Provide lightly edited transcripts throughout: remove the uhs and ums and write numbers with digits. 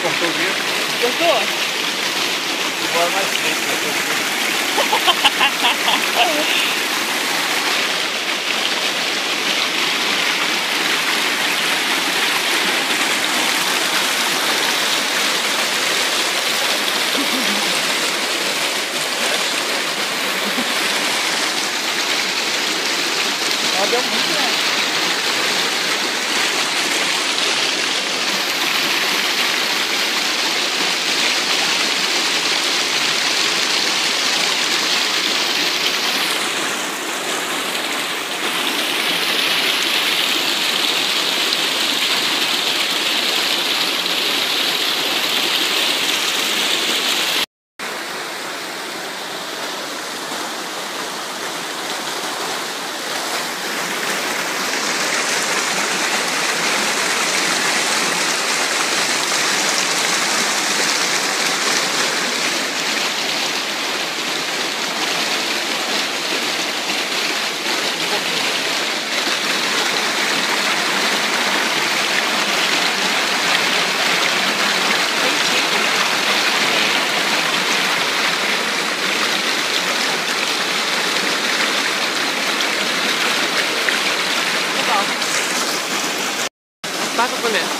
cortou o dedo. Cortou? Agora mais frente, Ó, deu muito, né? Passa pra comer.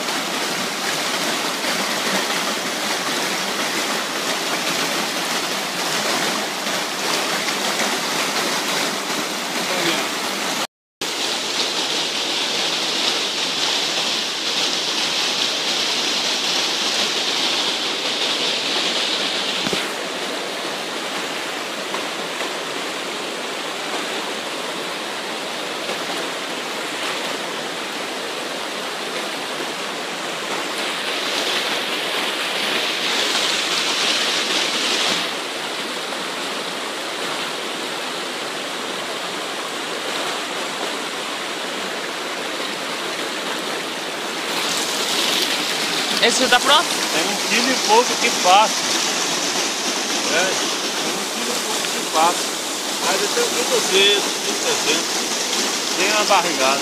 Esse já tá pronto? Tem 1 quilo e pouco que passa. Tem 1 quilo e pouco que passa. Mas eu tenho 1.200, 1.300. Tem uma barrigada.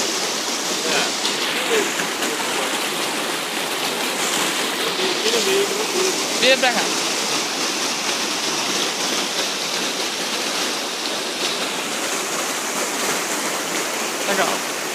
Vira pra cá. Legal.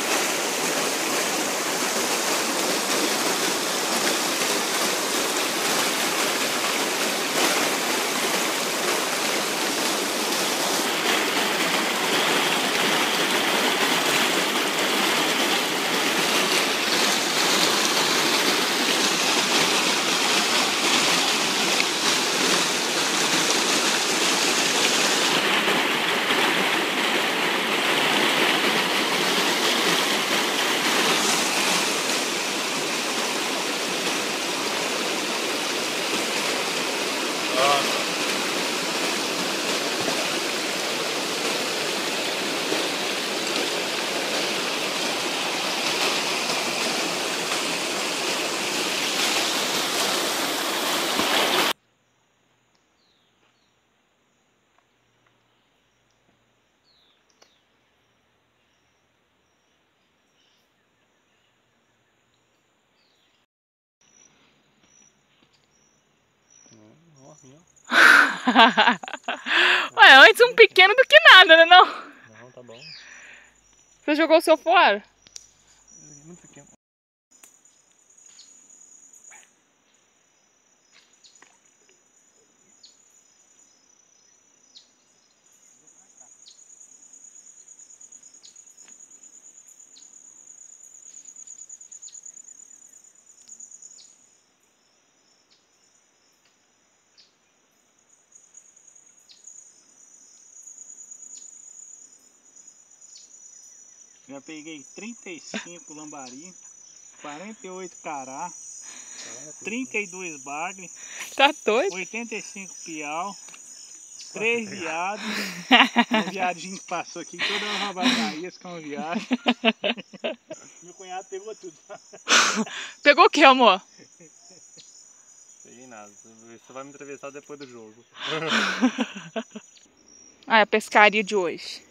Ué, antes um pequeno do que nada, né não? Não, tá bom. Você jogou o seu fora? Muito pequeno. Já peguei 35 lambari, 48 cará, 32 bagre, Tá doido? 85 piau, 3 viados, um viadinho que passou aqui, toda uma rabataria com um viado. Meu cunhado pegou tudo. Pegou o que, amor? Peguei nada, você vai me atravessar depois do jogo. Ah, é a pescaria de hoje.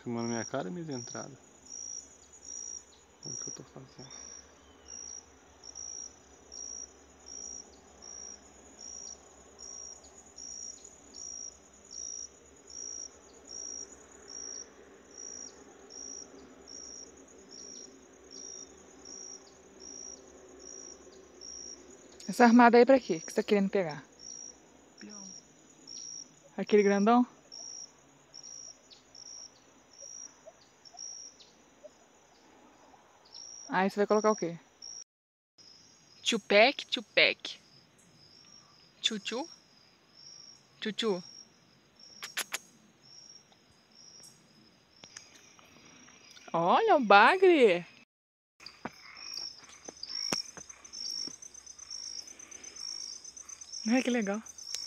filmando minha cara e minhas entradas. Olha o que eu tô fazendo. Essa armada aí pra quê? Que você tá querendo pegar? Peão. Aquele grandão? Aí você vai colocar o quê? Tchupec, tchupec. Tchutchu? Tchutchu. Olha o bagre. Ai, que legal.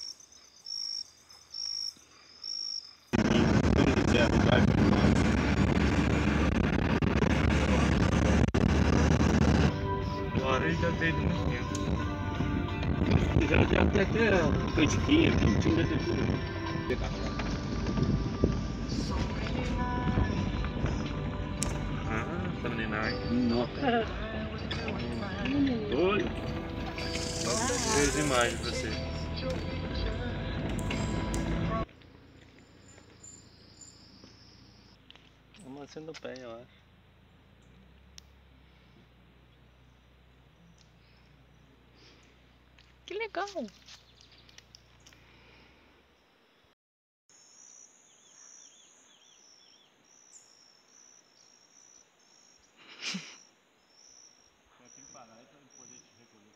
Agora ele já teve muito tempo. Já tem até cantiquinha, pintinho, já tem tudo. Ah, Sunday Night. Nossa. Oi. Vou as imagens pra você. Amassando o pé, eu acho. Que legal. Tem que parar aí pra ele poder te recolher.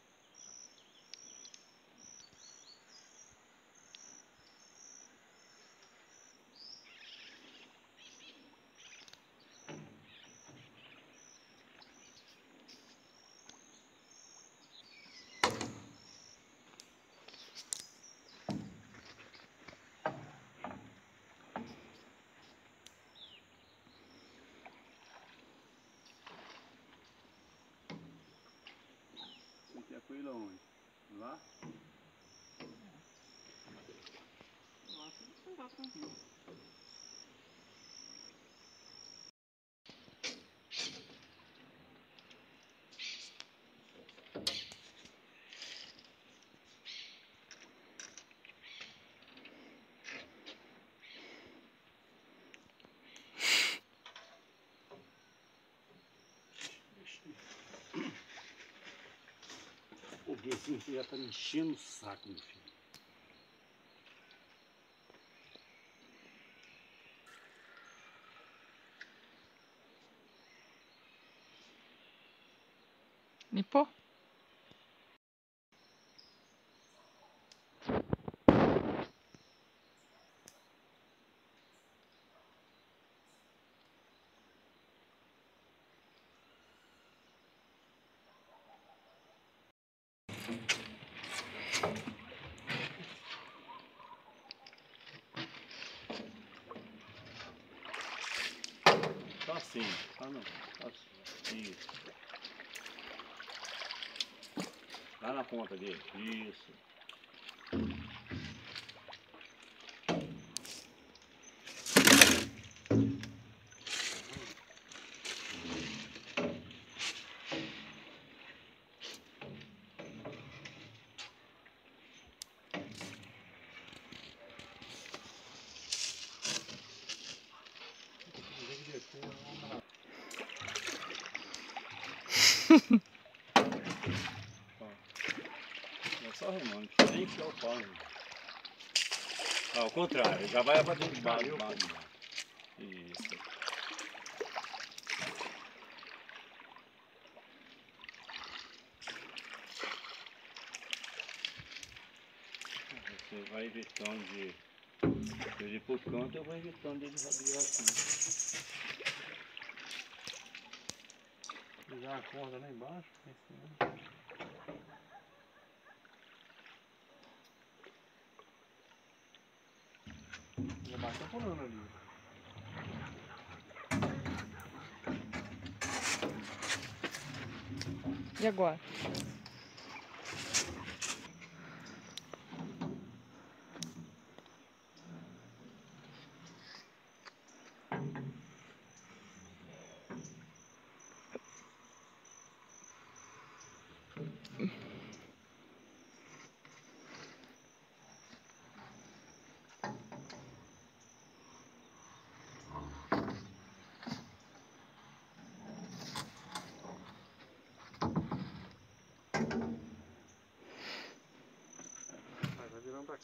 Você quer com ele aonde? Lá? Lá você vai pegar tranquilo. Porque assim você já tá me enchendo o saco, meu filho. Limpou? Tá assim, tá não. Tá assim. Isso. Lá na ponta dele. Isso. É só remando, não precisa nem enfiar o pau. Ao contrário, já vai pra dentro de baixo. Isso. Você vai evitando de ir pro canto, eu vou evitando de rabiar assim. Ligar a corda lá embaixo, em cima. Já bateu pulando ali. E agora? Vai virando pra cá.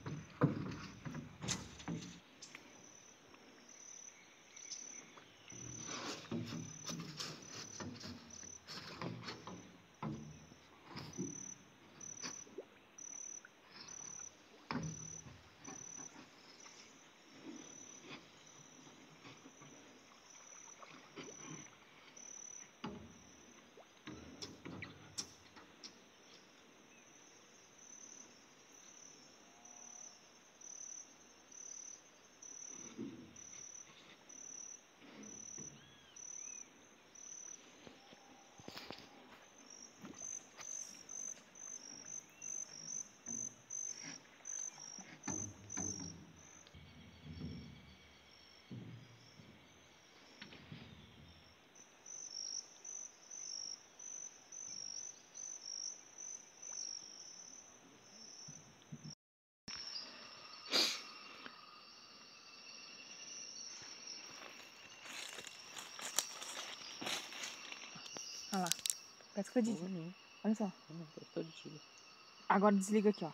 Olha lá. Tá escondidinho. Não, Olha só. não, tá de tiro. Agora desliga aqui, ó.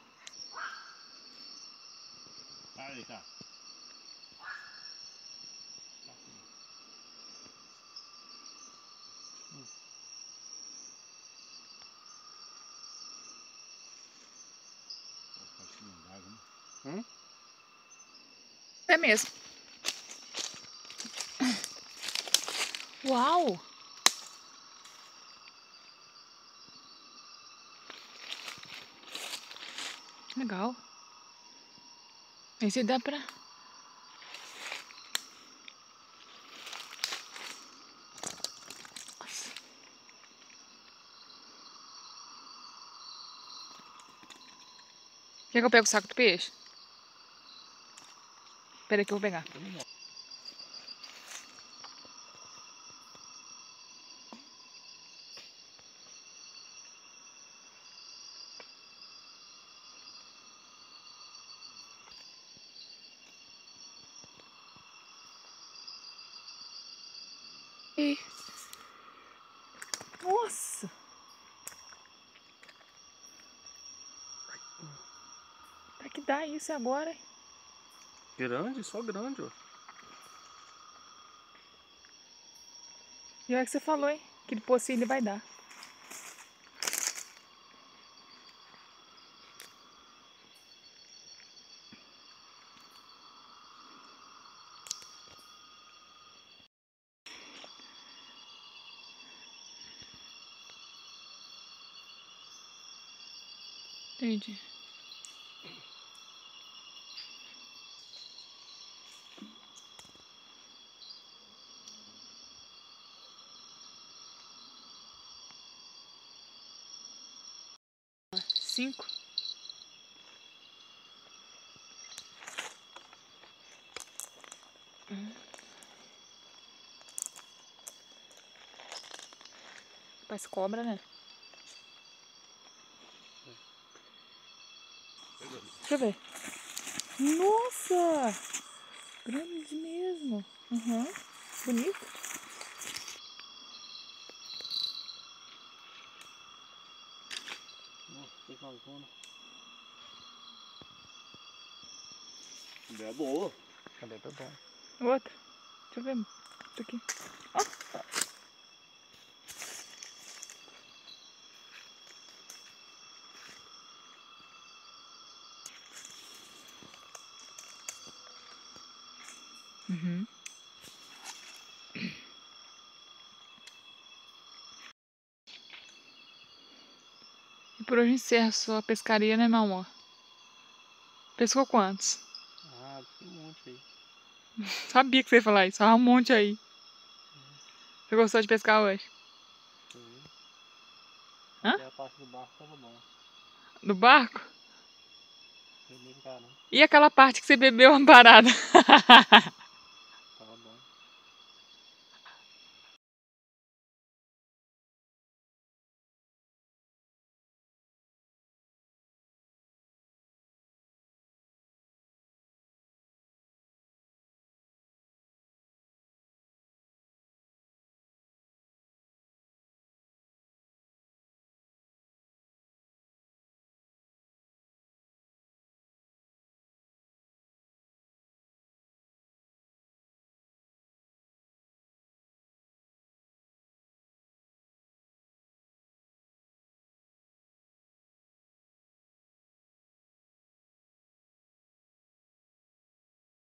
Aí, tá. É mesmo. Uau! Legal. Esse dá pra... Nossa. Quer que eu pegue o saco do peixe? Espera aí que eu vou pegar. E... Nossa! Pra que dá isso agora, hein? Grande? Só grande, ó. E olha que você falou, hein? Que depois ele vai dar. Entendi. Cinco. Parece cobra, né? Deixa eu ver. Nossa! Grande mesmo. Uhum. Bonito. Nossa, que calzona. É boa. Cadê? Tá bom. Outra. Deixa eu ver. Isso aqui. Ó. Uhum. E por hoje encerra a sua pescaria, né, meu amor? Pescou quantos? Ah, tem um monte aí. Sabia que você ia falar isso. Olha um monte aí. Você gostou de pescar hoje? Sim. Hã? Até a parte do barco tava bom. Do barco? Foi bem caro. E aquela parte que você bebeu uma parada?